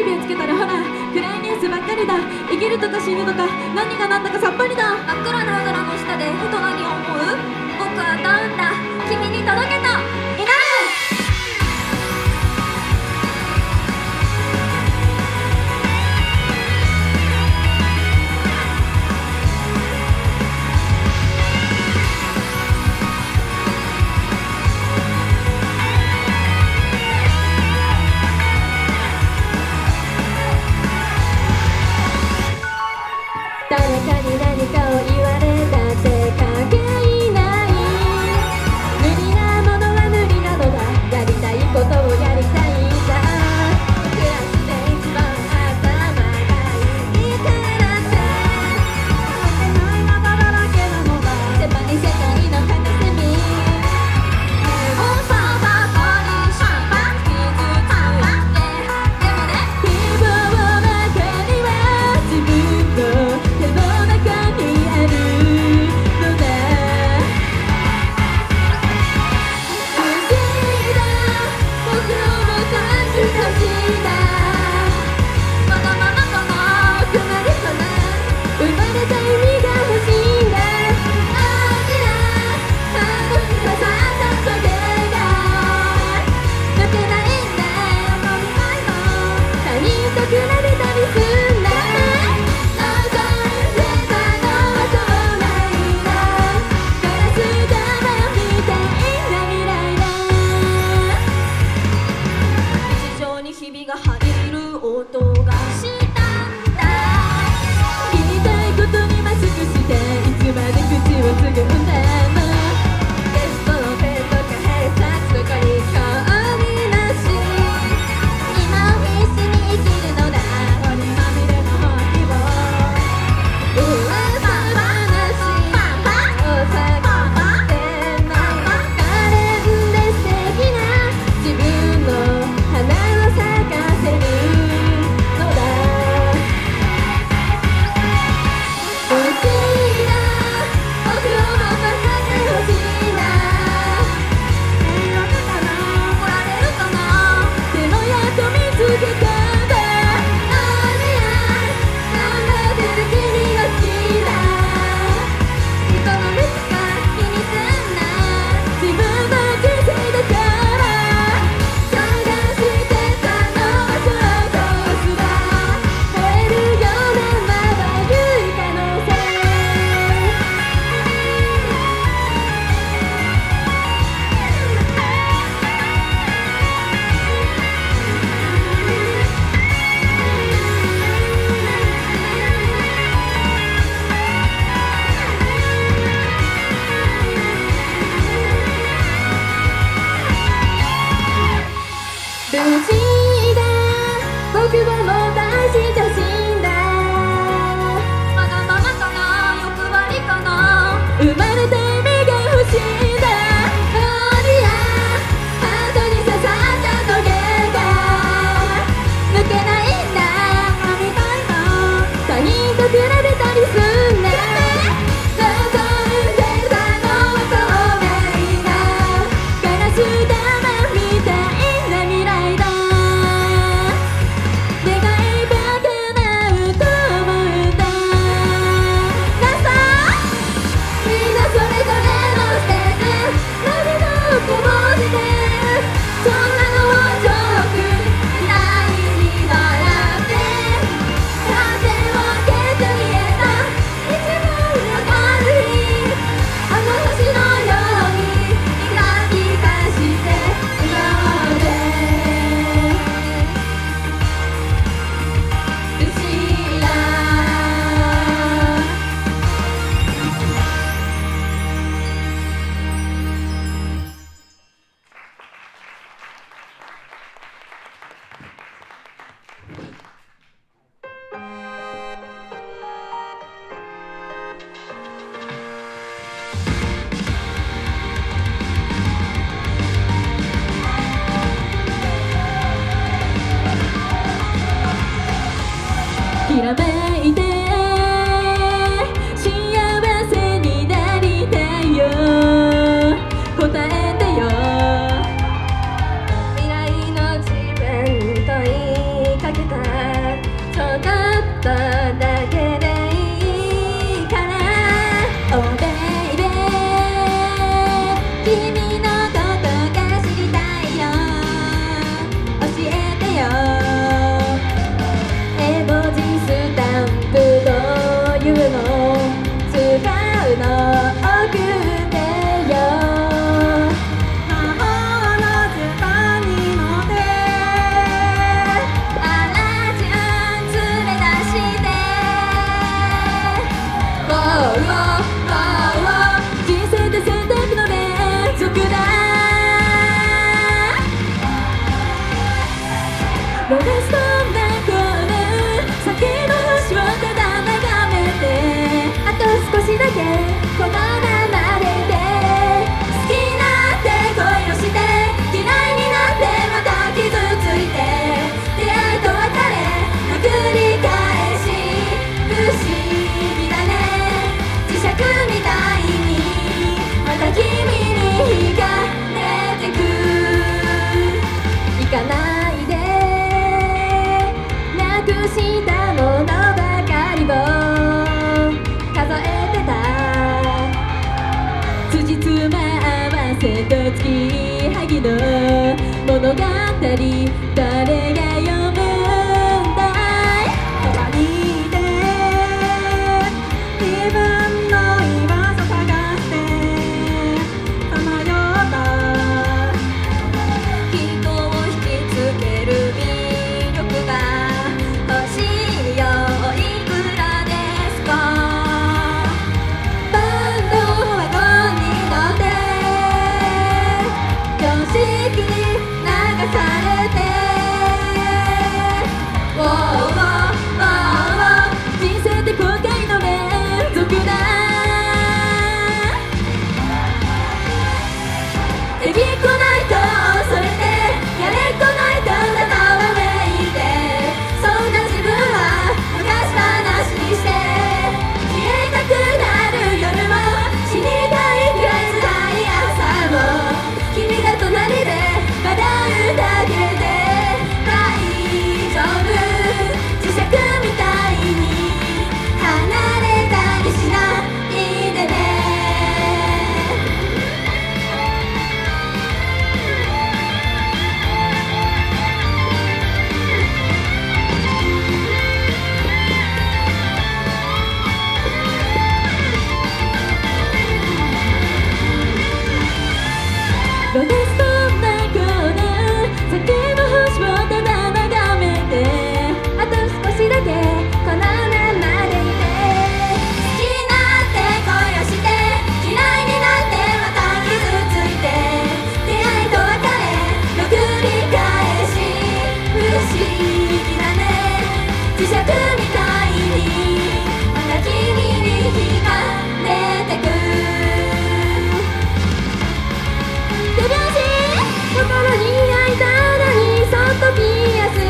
レビをつけたらほら暗いニュースばっかりだ。生きるとか死ぬとか何が何だかさっぱりだ。 真っ暗なあぐらの下でふと何を思う？僕は歌うんだ、君に届けといなる。 誰かに何かを言われたって関係ない。無理なものは無理なのだ。やりたいことをやりたいんだ。クラスで一番頭がいいからって持ってないままだらけなのだ。狭い世界の片隅大騒ぎしば傷ついて、でもね希望の中には自分の手の中にあるのだ。不思議だ、僕も感じたしだ。 まだまだかな、 つまりかな、生まれた意味が欲しいんだ。あちらハートに刺さった棘が抜けないんだ。飲み会も他人と比べたりすんだ。望んでたのはそうないな。ガラス玉みたいな未来だ。 日常にひびが入る音がしたんだ。 言いたいことにマスクしていつまで口をつぐんだの。テストの点とか偏差値とかに興味なし。 今を必死に生きるのだ。 折りまみれの日を噂話を探してない。可憐で素敵な自分の花を咲かせるのだ。不思議な僕をもっと買ってほしいな。 迷惑かな、怒られるかな。 でもやっと見つけたんだ。あれや頑張ってる君が好きだ。 人の目とか気にすんな。 自分の人生だから探してたのは想像すら吠えるようなまばゆい可能性。無事だ、僕はもう大したしんだ。 まだまだかな、欲張りかな。 生まれた意味が欲しいんだ。ありゃハートに刺さった棘が抜けないんだ。飲み会も他人と比べたりすんだ。望んでたのは透明なガラス玉みたいな未来だ。願いば叶うと思うんだ。ラストみんなそれぞれのステージ波の気持ちでそんなのを遠く未来に笑って風を受けて見えた一番明るいあの星のようにキラキラして今まで不思議だ。ひらめいて幸せになりたいよ。答えてよ。未来の自分問いかけた千と月萩の物語誰が読むんだい隣で自分の居場所探してさまよった人を引きつける魅力が欲しいよいくらですかバンドワゴンに乗って常識に流されてウォーウォーウォー人生って後悔の連続だエビっこないと恐れてやれっこないとただわめいてそんな自分は昔話にして消えたくなる夜も死にたいくらい辛い朝も君が隣でまだ歌ってて大丈夫磁石みたいに離れたりしないでねロテストなコーナー先の星をただ眺めてあと少しだけこの目までいて好きになって恋をして嫌いになってまた傷ついて出会いと別れの繰り返し不思議だね磁石みたいにまた君に惹かれてく手拍子心に開いた穴にそっとピアス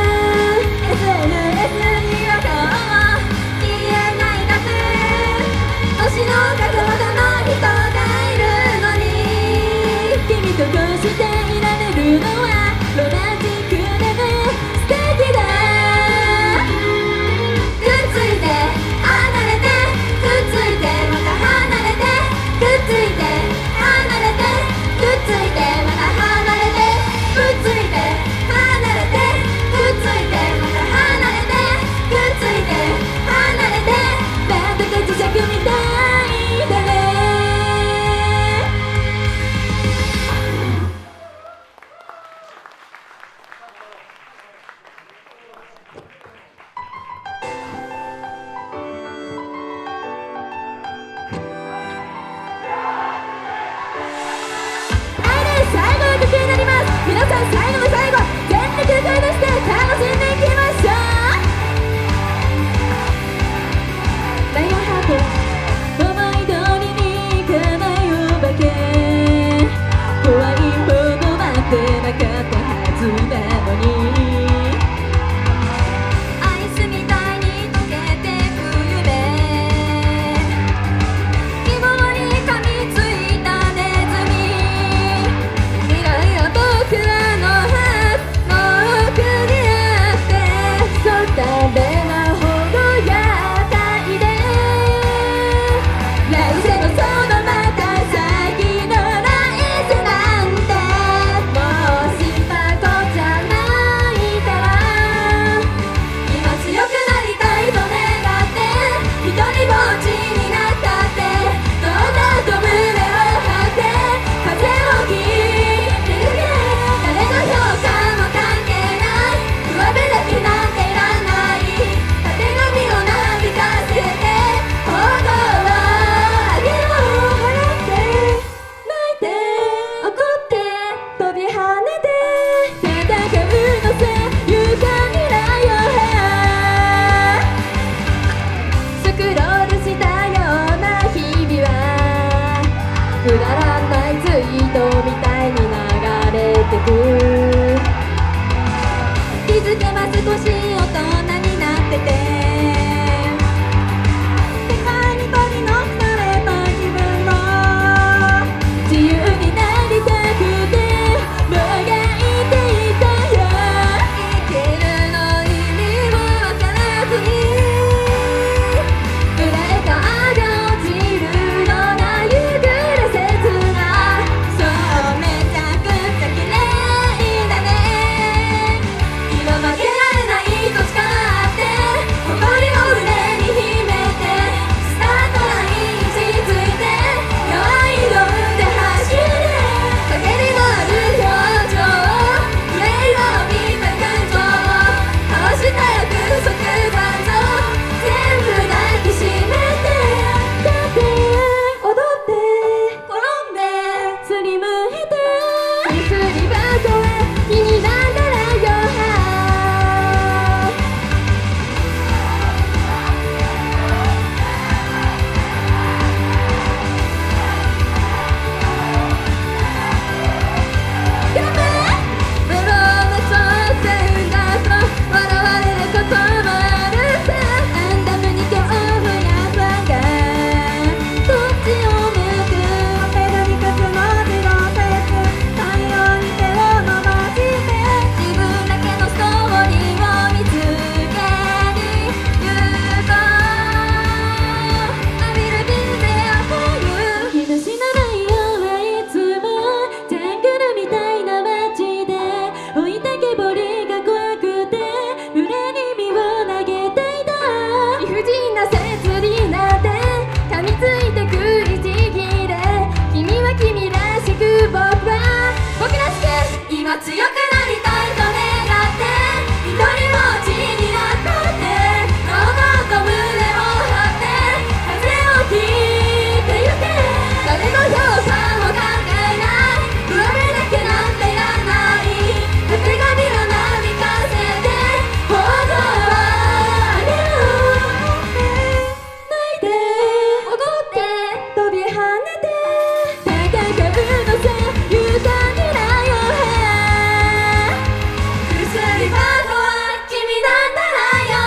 SNS には今日も消えない夏星の角度の人がいるのに君とこうしていられるのはロマンチックでも素敵だくっついて離れてくっついてまた離れてくっついて離れてくっついてまた離れてくっついて離れてくっついてまた離れてくっついて離れてなんだか磁石みたいだね最後の曲になります皆さん最後の最後全力で声出して楽しんでいきましょうダイヤハート思い通りにいかないお化け怖いほど待ってなかったはずなのにアイスみたいに溶けてく夢希望に噛みついたネズミ未来は僕らのハートの奥にあってそったれなほどやったいで来世のそのまた先の来世なんてもう心配事じゃないから今強くなりたいと願って一人ぼっちになったってどうだと胸を張って風を切ってゆけ誰の評価も関係ない上辺だけなんていらないたてがみをなびかせて報道をあげろ笑って泣いて怒って飛び跳ねて戦うのさ勇敢にライオンヘスクロールしたような日々はくだらないツイートみたいに流れてく気づけば少し大人になってて世界に取り残された自分も自由になりたくてもがいていたよ生きるの意味をわからずに裏へ顔が落ちるような夕暮れ切なそが強くなりたいと願って一人ぼっちになったって堂々と胸を張って風を切ってゆけ誰の評判も関係ない上目だけなんていらないたてがみをなびかせて報道はあげる泣いて踊って飛び跳ねて戦うのさ勇敢になよ薬バードは君なんだらよ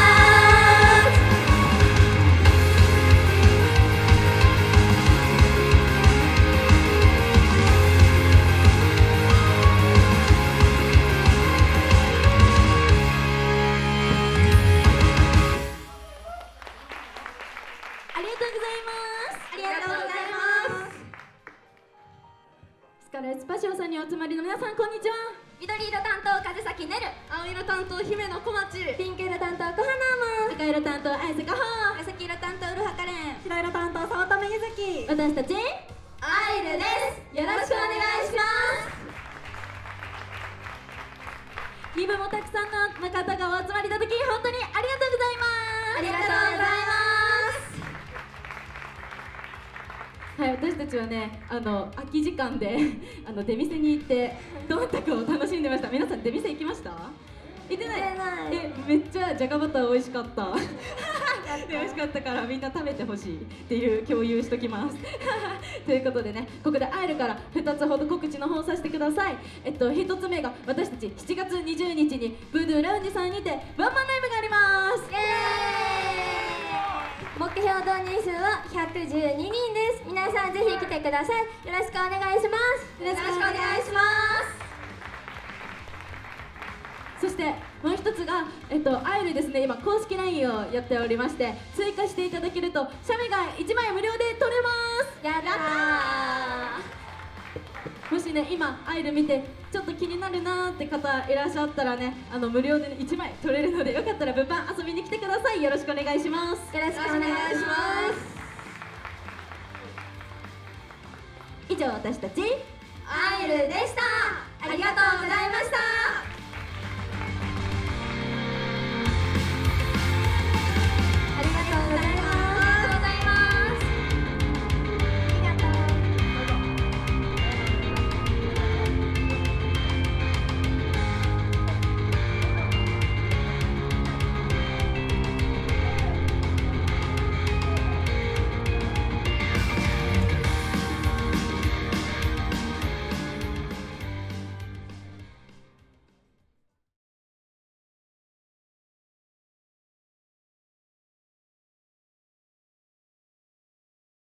ありがとうございます。 ありがとうございます。 スカレッツパションさんにお集まりの皆さん、こんにちは。 緑色担当風崎ねる、 青色担当姫野小町、 ピンク色担当小花も赤色担当綾瀬かほ、 紫色担当うるはかれん、 白色担当早田めゆずき。 私たちアイルです。よろしくお願いします。 リブもたくさんの方がお集まりいただき本当にありがとうございます。 ありがとうございます。 はい、私たちはね、空き時間で出店に行ってどんたくを楽しんでました。皆さん出店行きました？行ってない？めっちゃじゃがバター美味しかった美味しかったからみんな食べてほしいっていう共有しときますということでね、ここでアイルから2つほど告知の方させてください。1つ目が私たち7月20日にブードゥーラウンジさんにてワンマンライブがあります。 イエーイ。目標動員数は112人です。皆さんぜひ来てください。よろしくお願いします。よろしくお願いします。 そしてもう一つが、アイルですね、今公式 LINE をやっておりまして、追加していただけると写メが1枚無料で撮れます。 やったー。 もしね、今アイル見てちょっと気になるなーって方いらっしゃったらね、無料で、ね、1枚撮れるので、よかったら物販遊びに来てください。よろしくお願いします。 よろしくお願いします。 以上、私たちアイルでした。ありがとうございました。